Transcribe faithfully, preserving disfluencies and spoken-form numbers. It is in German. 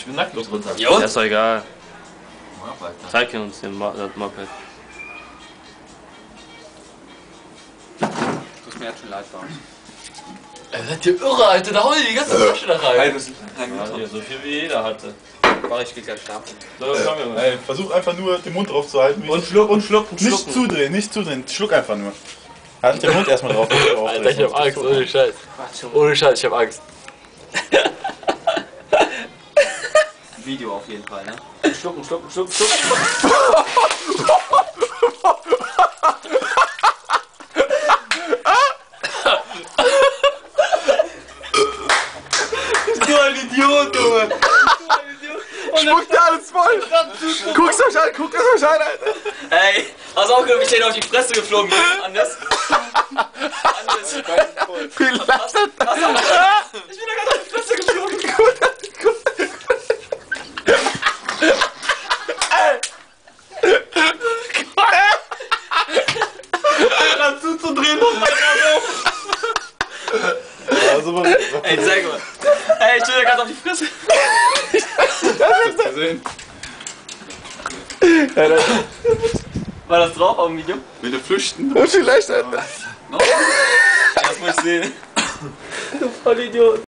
bin nackt drunter. Ja, ist doch egal. Zeig uns den Mo das Moped. Tut mir jetzt schon leid, Bart. Ey, seid ihr irre, Alter? Da hau ich die ganze Flasche da rein. Ja, so viel wie jeder hatte. War ich gleich schlafen. So, komm Junge. Ey, versuch einfach nur den Mund drauf zu halten. Und schluck und schluck und Nicht schlucken. zudrehen, nicht zudrehen. Schluck einfach nur. Halt den Mund erstmal drauf. Alter, ich hab Angst, ohne Scheiß. Ohne Scheiß, ich hab Angst. Video auf jeden Fall, ne? Schlucken, schlucken, schlucken, schlucken. Du ein Idiot, Junge! Spuckt dir alles voll! Guck's euch an, guckt es euch an, Alter! Ey, hast auch gehört, wie ich den auf die Fresse geflogen bin, Anders? Anders. Wie lacht Hast du- hast du- Ich bin da gerade auf die Fresse geflogen. Alter, zuzudrehen und Also, was Ey, zeig mal. Ey, ich bin da gerade auf die Fresse. zu sehen? War das drauf auf dem Video? Will der flüchten? Und vielleicht, Alter. Das muss ich sehen. Du Vollidiot.